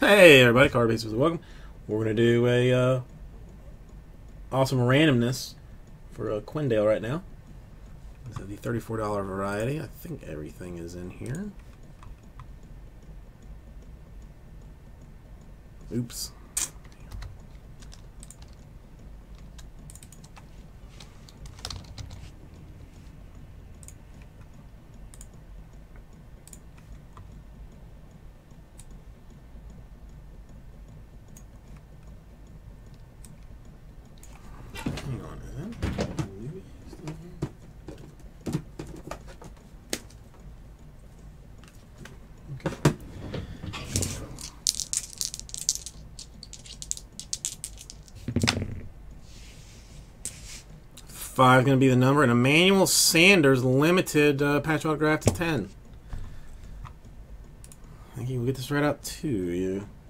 Hey everybody, RPAs, welcome. We're going to do a awesome randomness for a Quinndale right now. This is the $34 variety. I think everything is in here. Oops. Hang on, is that maybe still here? Okay. 5 going to be the number, and Emmanuel Sanders limited patch autograph to 10. I think you will get this right out to you.